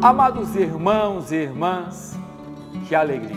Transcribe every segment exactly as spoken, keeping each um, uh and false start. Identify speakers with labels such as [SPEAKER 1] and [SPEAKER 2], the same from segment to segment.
[SPEAKER 1] Amados irmãos e irmãs, que alegria!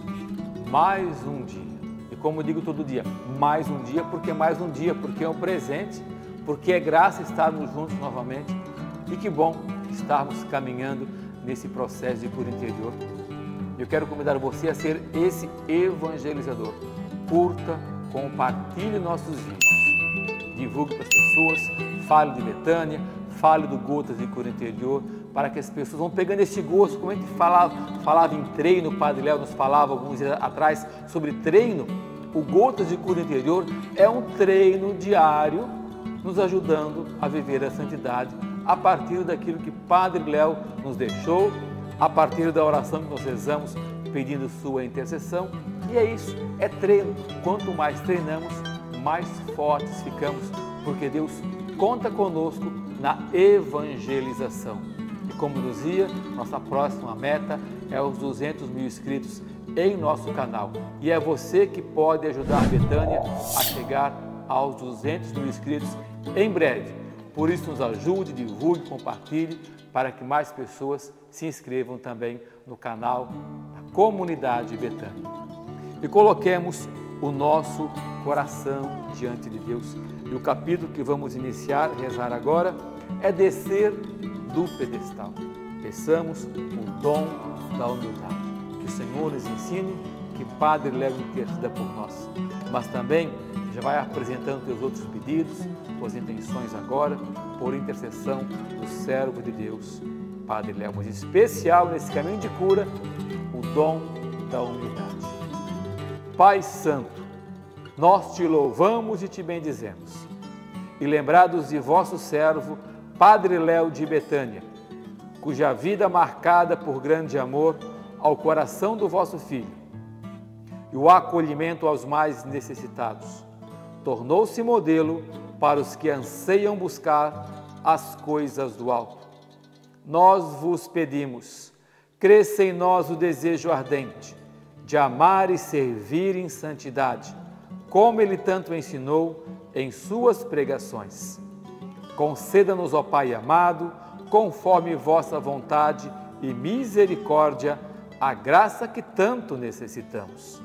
[SPEAKER 1] Mais um dia. E como digo todo dia, mais um dia, porque mais um dia, porque é um presente, porque é graça estarmos juntos novamente. E que bom estarmos caminhando nesse processo de cura interior. Eu quero convidar você a ser esse evangelizador. Curta, compartilhe nossos vídeos, divulgue para as pessoas, fale de Betânia, fale do Gotas de Cura Interior, para que as pessoas vão pegando esse gosto. Como a gente falava, falava em treino, o Padre Léo nos falava alguns dias atrás sobre treino. O Gotas de Cura Interior é um treino diário nos ajudando a viver a santidade a partir daquilo que Padre Léo nos deixou, a partir da oração que nós rezamos pedindo sua intercessão. E é isso, é treino. Quanto mais treinamos, mais fortes ficamos, porque Deus conta conosco na evangelização. E como dizia, nossa próxima meta é os duzentos mil inscritos em nosso canal. E é você que pode ajudar a Betânia a chegar aos duzentos mil inscritos em breve. Por isso, nos ajude, divulgue, compartilhe, para que mais pessoas se inscrevam também no canal da Comunidade Betânia. E coloquemos o nosso coração diante de Deus. E o capítulo que vamos iniciar, rezar agora, é descer do pedestal. Peçamos o dom da humildade. Que o Senhor nos ensine, que Padre Léo interceda por nós. Mas também já vai apresentando teus outros pedidos, tuas intenções agora, por intercessão do servo de Deus, Padre Léo. Mas especial nesse caminho de cura, o dom da humildade. Pai Santo, nós te louvamos e te bendizemos. E lembrados de vosso servo, Padre Léo de Betânia, cuja vida marcada por grande amor ao coração do vosso Filho e o acolhimento aos mais necessitados, tornou-se modelo para os que anseiam buscar as coisas do alto. Nós vos pedimos, cresça em nós o desejo ardente de amar e servir em santidade, como ele tanto ensinou em suas pregações. Conceda-nos, ó Pai amado, conforme vossa vontade e misericórdia, a graça que tanto necessitamos.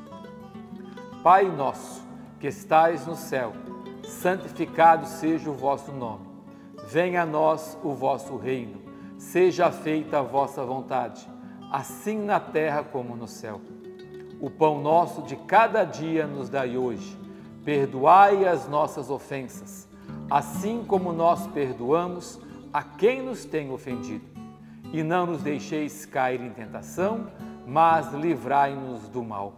[SPEAKER 1] Pai nosso, que estais no céu, santificado seja o vosso nome. Venha a nós o vosso reino. Seja feita a vossa vontade, assim na terra como no céu. O pão nosso de cada dia nos dai hoje. Perdoai as nossas ofensas, assim como nós perdoamos a quem nos tem ofendido. E não nos deixeis cair em tentação, mas livrai-nos do mal.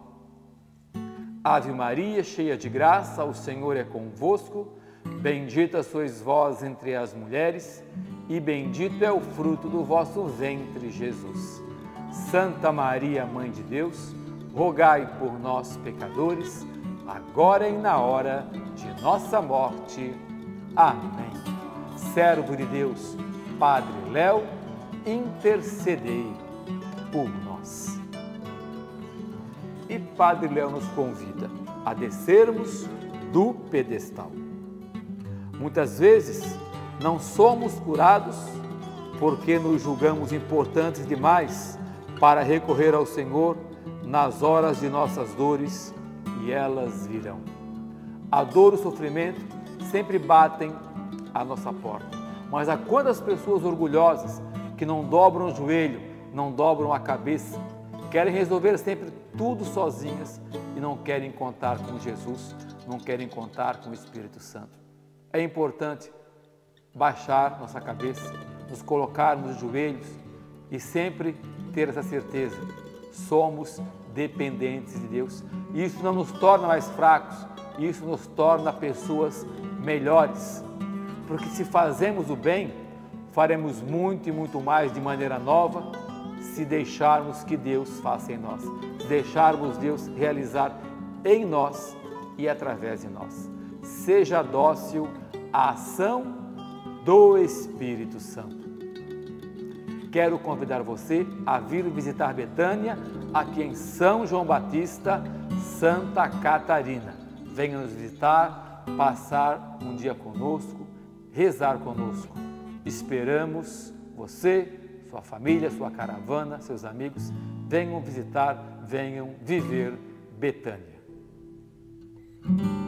[SPEAKER 1] Ave Maria, cheia de graça, o Senhor é convosco. Bendita sois vós entre as mulheres, e bendito é o fruto do vosso ventre, Jesus. Santa Maria, Mãe de Deus, rogai por nós, pecadores, agora e na hora de nossa morte. Amém. Servo de Deus, Padre Léo, intercedei por nós. E Padre Léo nos convida a descermos do pedestal. Muitas vezes não somos curados porque nos julgamos importantes demais para recorrer ao Senhor nas horas de nossas dores, e elas virão. A dor e o sofrimento sempre batem à nossa porta. Mas há quantas pessoas orgulhosas que não dobram o joelho, não dobram a cabeça, querem resolver sempre tudo sozinhas e não querem contar com Jesus, não querem contar com o Espírito Santo. É importante baixar nossa cabeça, nos colocarmos de joelhos e sempre ter essa certeza. Somos dependentes de Deus. E isso não nos torna mais fracos, isso nos torna pessoas melhores. Porque se fazemos o bem, faremos muito e muito mais de maneira nova, se deixarmos que Deus faça em nós, se deixarmos Deus realizar em nós e através de nós. Seja dócil à ação do Espírito Santo. Quero convidar você a vir visitar Betânia, aqui em São João Batista, Santa Catarina. Venha nos visitar, passar um dia conosco, rezar conosco. Esperamos você, sua sua família, sua caravana, seus amigos, venham visitar, venham viver Betânia.